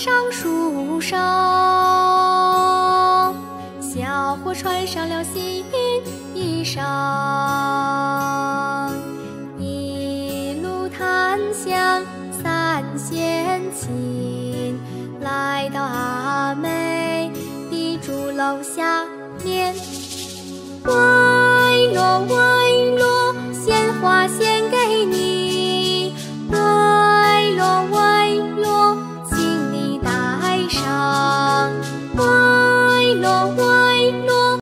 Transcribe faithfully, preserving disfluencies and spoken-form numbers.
上树梢，小伙穿上了新衣裳，一路檀香三弦琴，来到阿妹的竹楼下面。歪落歪落，鲜花。